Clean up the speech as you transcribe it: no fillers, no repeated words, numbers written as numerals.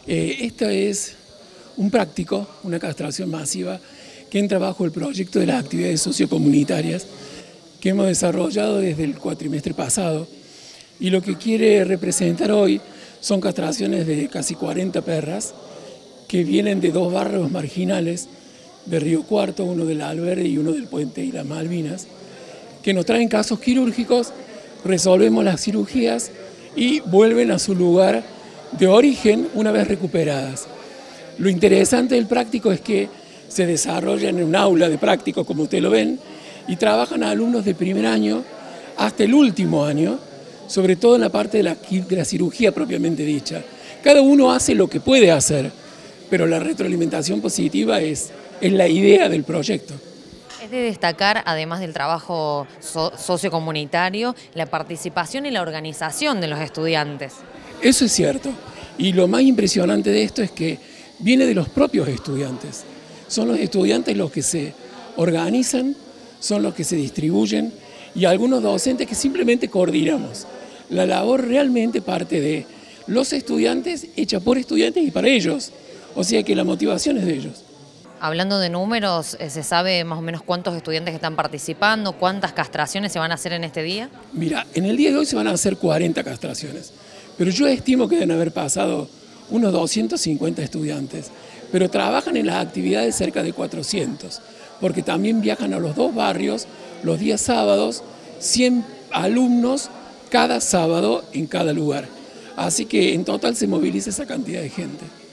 Esta es un práctico, una castración masiva que entra bajo el proyecto de las actividades sociocomunitarias que hemos desarrollado desde el cuatrimestre pasado, y lo que quiere representar hoy son castraciones de casi 40 perras que vienen de dos barrios marginales de Río Cuarto, uno del Albergue y uno del Puente y las Malvinas, que nos traen casos quirúrgicos, resolvemos las cirugías y vuelven a su lugar de origen una vez recuperadas. Lo interesante del práctico es que se desarrollan en un aula de prácticos, como ustedes lo ven, y trabajan a alumnos de primer año hasta el último año, sobre todo en la parte de la cirugía propiamente dicha. Cada uno hace lo que puede hacer, pero la retroalimentación positiva es la idea del proyecto. Es de destacar, además del trabajo sociocomunitario, la participación y la organización de los estudiantes. Eso es cierto, y lo más impresionante de esto es que viene de los propios estudiantes. Son los estudiantes los que se organizan, son los que se distribuyen, y algunos docentes que simplemente coordinamos. La labor realmente parte de los estudiantes, hecha por estudiantes y para ellos, o sea que la motivación es de ellos. Hablando de números, ¿se sabe más o menos cuántos estudiantes están participando? ¿Cuántas castraciones se van a hacer en este día? Mira, en el día de hoy se van a hacer 40 castraciones, pero yo estimo que deben haber pasado unos 250 estudiantes, pero trabajan en las actividades cerca de 400, porque también viajan a los dos barrios los días sábados, 100 alumnos cada sábado en cada lugar. Así que en total se moviliza esa cantidad de gente.